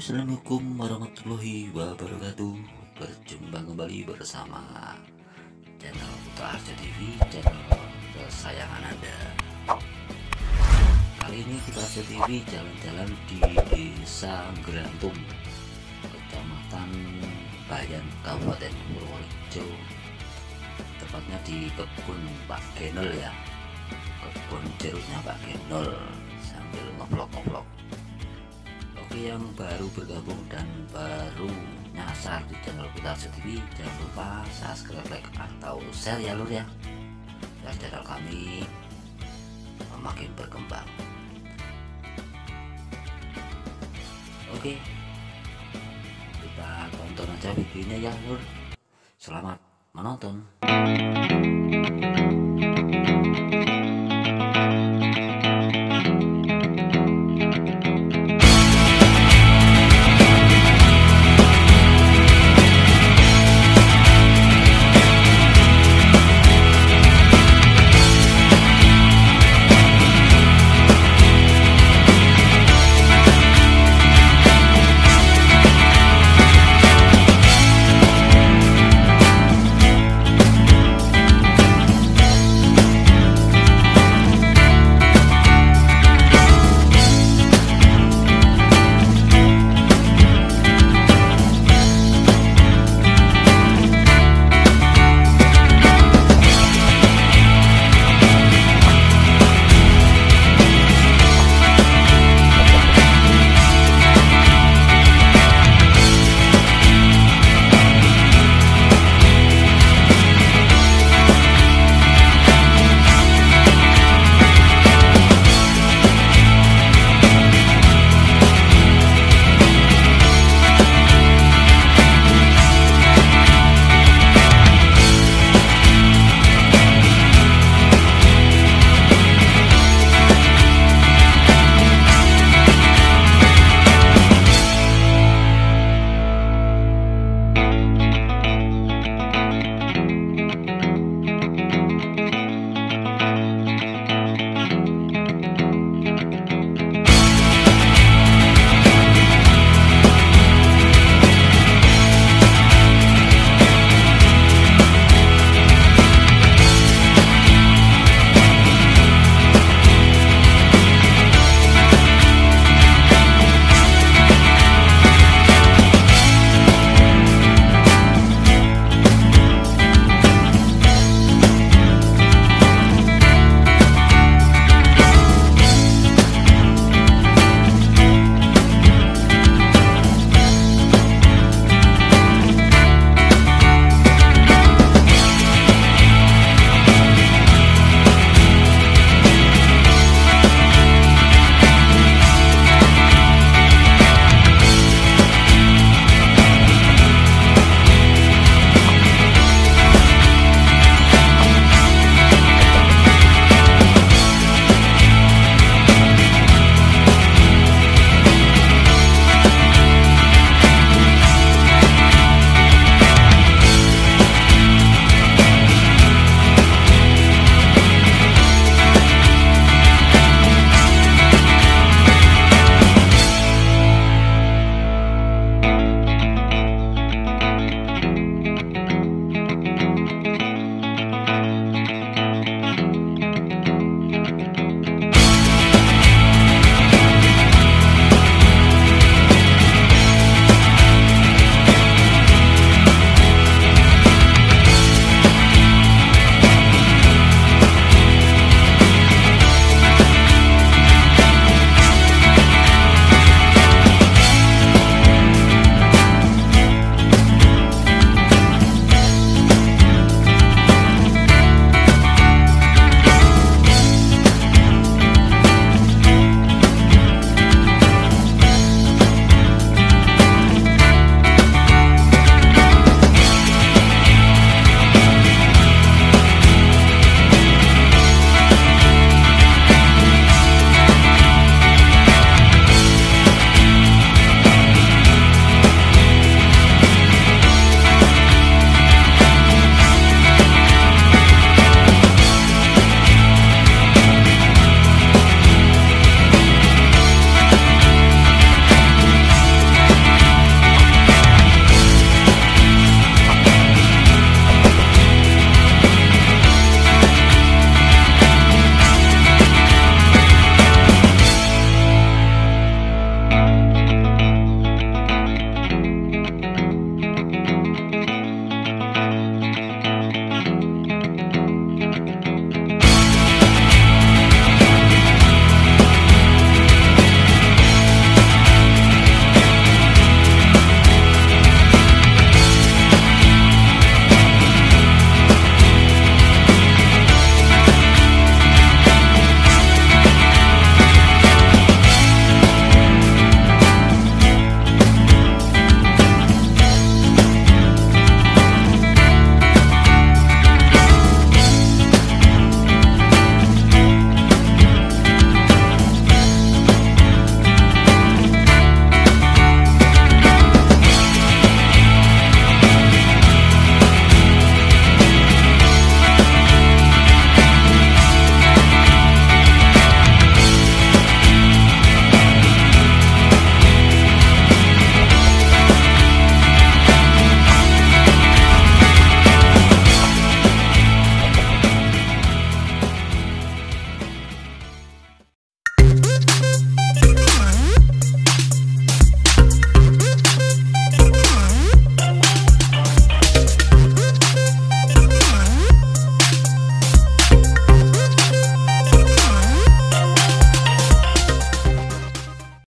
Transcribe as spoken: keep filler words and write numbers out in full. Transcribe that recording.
Assalamualaikum warahmatullahi wabarakatuh. Berjumpa kembali bersama channel Putra Harjo T V, channel kesayangan Anda. Kali ini Putra Harjo T V jalan-jalan di Desa Grantum, Kecamatan Bayan, Kabupaten Purworejo. Tepatnya di kebun Pak Genol ya, kebun jeruknya Pak Genol, sambil ngevlog-ngevlog. Oke, yang baru bergabung dan baru nyasar di channel Putra Harjo T V, jangan lupa subscribe, like, atau share ya lur ya, biar channel kami makin berkembang. Oke, kita tonton aja videonya ya lur. Selamat menonton.